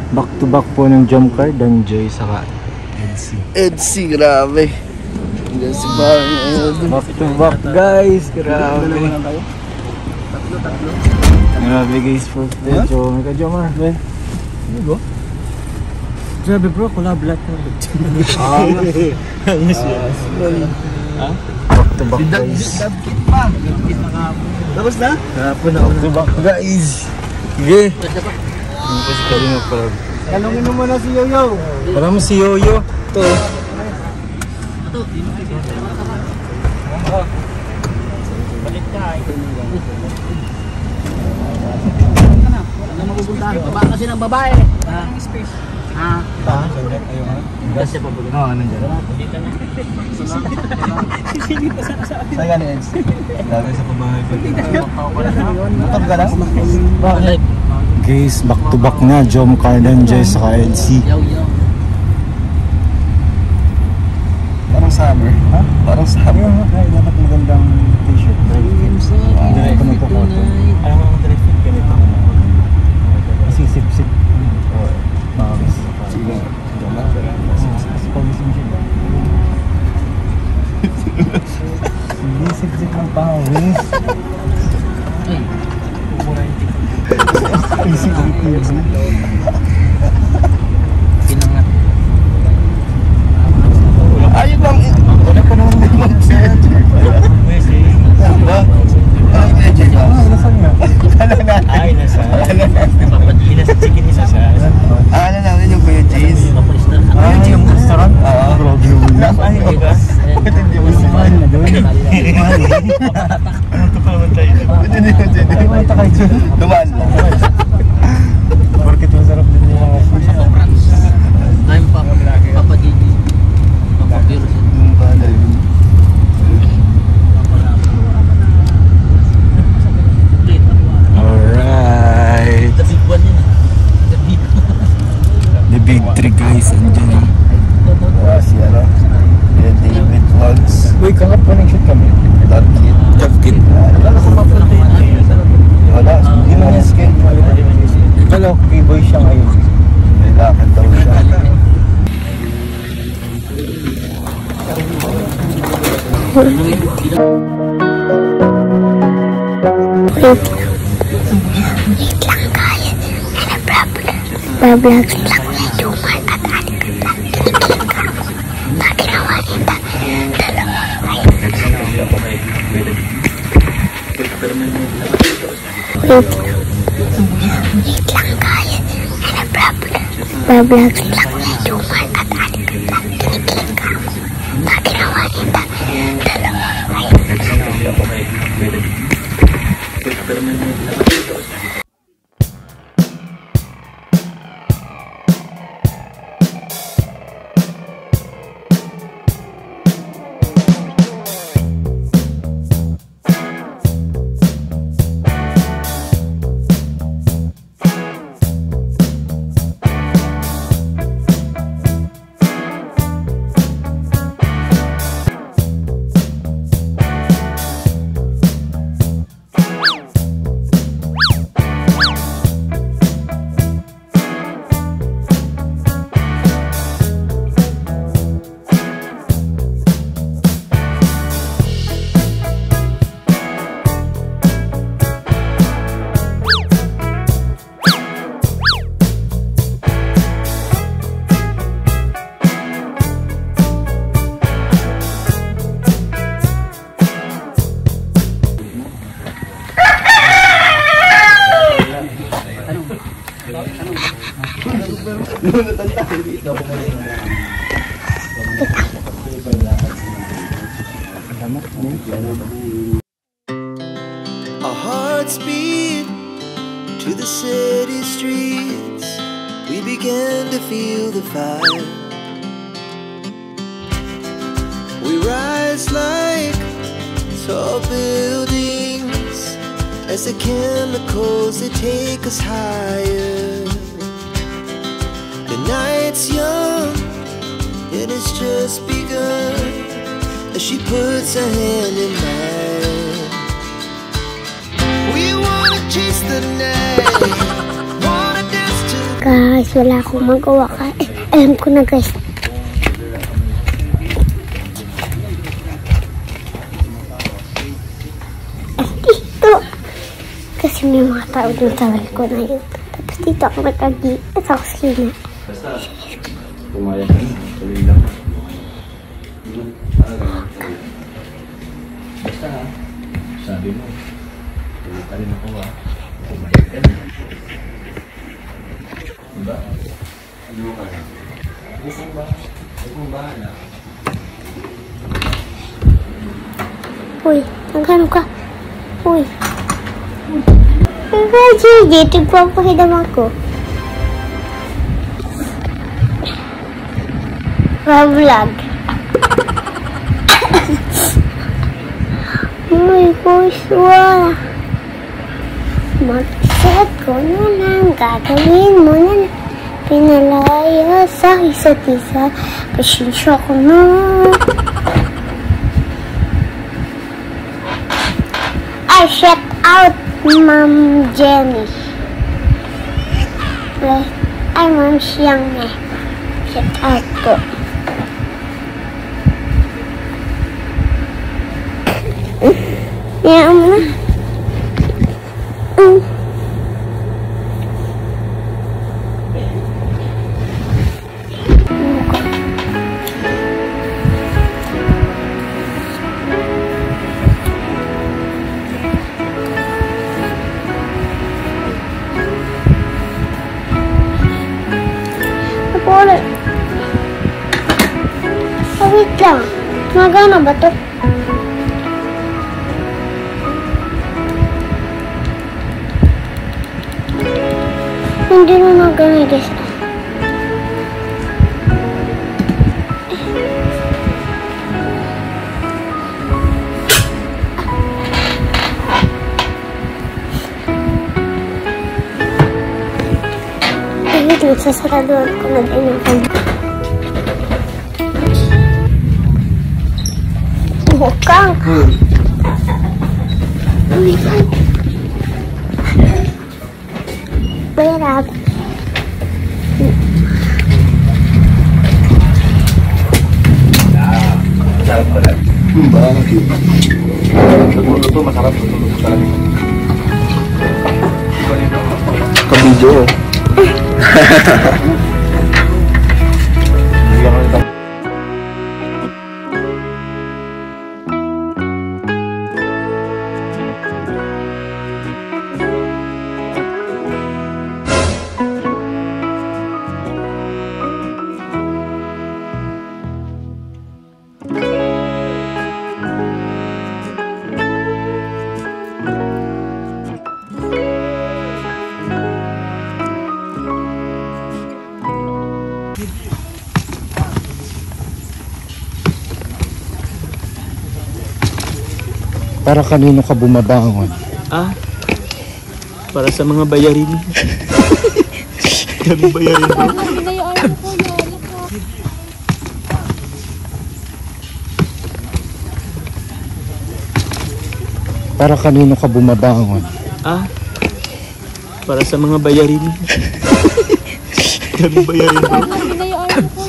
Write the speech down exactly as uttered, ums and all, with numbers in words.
Back to back po ng jump card and Joy saka Edsy. Edsy, grabe. Edsy ba? Back to back guys, grabe. Tatlo, tatlo. Grabe guys, first day. So, may ka-Jomar. Ano ba? Grabe bro, collab lahat na. Ah, ha? Back to back guys. Dabkit pa. Dabkit na kahapon. Tapos na? Kahapon na back to back guys. Sige. Ang kasi kali na collab. Kalungin mo muna si Yoyo. Para mo si Yoyo. Ito. Ito. Balik ka. Ano mapupuntahan? Baba kasi ng babae. Ah, space. Ah. Ah, sorry. Ayun nga. Kasi pa ba? Oo, nandiyan. Dito na. Saan ka ni Eds? Lagi sa pabahay pa dito. Motor ka lang? Bakit? Guys, back to back na. Jom Cardan, Joy, saka Edsy. Yaw, yaw. Parang summer. Ha? Parang summer. Ay, dapat magandang t-shirt. Direct mo po ko. Ayaw mo direct fit ka nito. Kasi sip-sip. Pawis. Sige. Kasi pawis mo siya. Sige, sip-sip ng pawis. Ay. Easy ang tubs na. Pinangat. Ayun lang. Wala pa naman din mag-chat. Ba? Ay, medyo ba? Ah, nasaan nga? Kala natin. Ay, nasa. Pinasa-chicken isa sa. Ah, ano namin yung Kuya Jace? Ah, yung restaurant? Oo. Grabe yung ulo. Ay, iba. Ba't hindi mo siya? Mahal na doon. Ano to pa naman tayo? Ba't hindi mo siya? Ay, manta kayo dyan. Dumaan lang. Bakit masarap din yung mga food? I'm Papa Papa Gigi. Papa Virus. Yung bala yun. Alright. The big one yun. The big one. The big three guys, andyan na. Wala si ano? Kuya David Vlogs. Uy, kangap pa nag-shoot kami. Dabkit. Dabkit. Wala ko mapunta. Wala. Hindi mo niya schedule. Hello, B-boy siya ngayon. May lakad daw siya. Bablogs lang na Jomar at Aling at kinikilig ka. Paginawa nita, dalawang ay. Wait lang kaya. Bablogs lang na Jomar at Aling at kinikilig ka. Paginawa nita, dalawang ay. Our hearts beat to the city streets. We began to feel the fire. We rise like tall buildings as the chemicals they take us higher. The night's young and it's just begun as she puts her hand in mine. We wanna chase the night, wanna dance to Guys, wala akong magawa ka. Eh, alam ko na guys. Ay, dito. Kasi may mga tao dun sa ko na yun. Tapos dito ako nag-agi. At ako sila. Pumayag ka na. Tuloy lang. Basta ha. Sabi mo. Tuloy ka rin ako ha. Pumayag ka na. Diba? Ano ka na? Bukong ba? Bukong ba na? Uy, nagano ka? Uy. Ikaw, J J. Tigpapahidam ako. Vlog. Uy, kuswa. Mag-set ko na lang. Gagawin mo na lang. Pinalaya sa isa't isa. Pasensya ko na. I shut out Ma'am Jenny. Ay, Ma'am Siyang eh. Shut out ko. Ya, Mama. Mm. Apa ulit? Oh, wait lang. Magana ba to? Hindi na magana guys. Wait, magsasaraduan ko na din ang kanya. Bukang! Berap. Masarap pala. Hmm, banget yun. Luto-luto, masarap. Luto-luto talaga. Kabidyo. Hindi ka nalita. Para kanino ka bumabangon? Ah, para sa mga bayarin. Kami bayarin mo. Para kanino ka bumabangon? Ah, para sa mga bayarin. Kami bayarin mo.